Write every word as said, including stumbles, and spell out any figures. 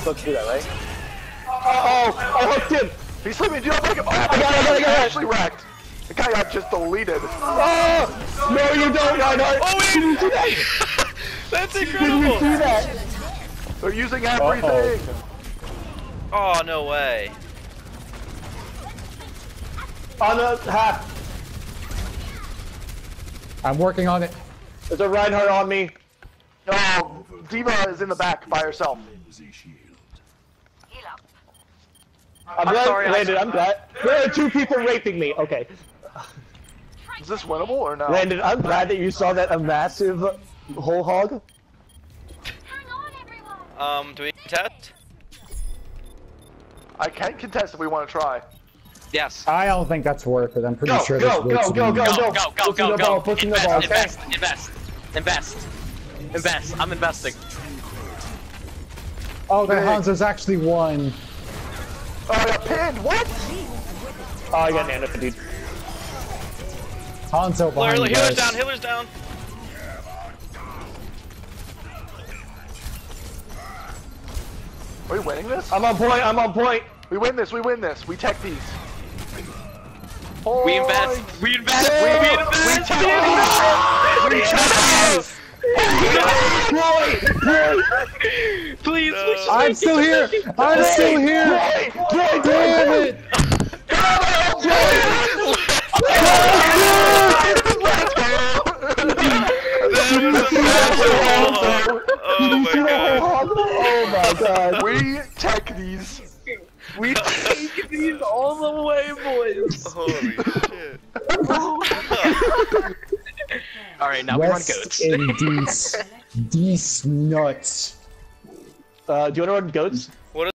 supposed to do that, right? Oh, I hooked him! He's sleeping, do not break him! Oh, I got him, I got him! actually wrecked! The guy got just deleted. Oh! No, you don't, Reinhardt! Oh, wait! Did you do that? That's Did incredible! you do that? They're using everything! Oh, no way. On the half. I'm working on it. There's a Reinhardt on me. Oh, Diva is in the back by herself. I'm, I'm glad, sorry, I- Landon, I'm glad. There are two people raping me. Okay. Is this winnable or no? Landon, I'm glad that you saw that a massive whole hog. Um, do we test? I can contest if we want to try. Yes. I don't think that's worth it. I'm pretty Go, sure go, there's go, way too go, many. go, Go, go, Push in go, the go, ball, go. push in the Invest, ball, okay? invest, invest, invest, invest. I'm investing. Oh, the Big. Hanzo's actually won. Oh, I got pinned! What? Oh, I got nano, dude. Hanzo behind Healer, you healer's guys. down, healer's down. Are we winning this? I'm on point, I'm on point. We win this, we win this. We tech these. We invest, we invest, we We invest. tech these! We tech these! Please, we should I'm make still it. here! I'm still here! Damn it! Oh my god. Oh my god. We tech these. We take these all the way, boys. Holy shit. Alright, now we run West goats. and Dees. Dees nuts. Uh, do you want to run goats? What